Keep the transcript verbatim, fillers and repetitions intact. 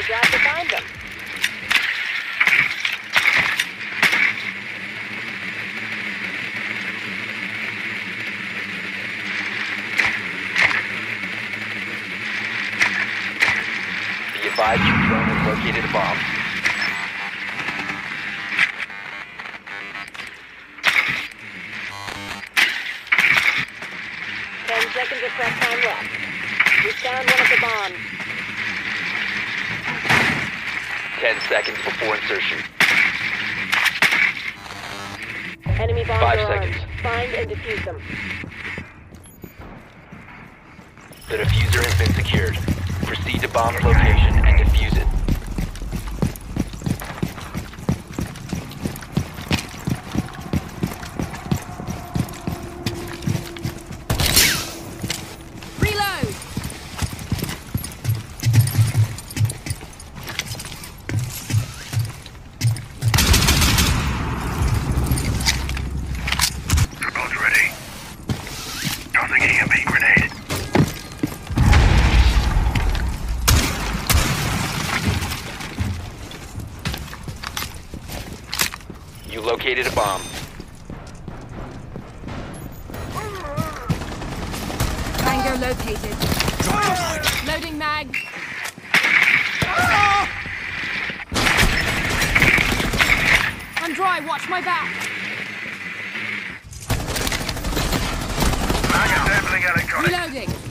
job to find them. Be advised your drone has located a bomb. Ten seconds of prep time left. We found one of the bombs. Ten seconds before insertion. Enemy bombs Five are seconds. armed. Find and defuse them. The diffuser has been secured. Proceed to bomb's location and defuse it. Reload! Both ready. Tossing E M P grenade. You located a bomb. Tango located. Loading mag. I'm dry, watch my back. Mag assembling electronics. Reloading.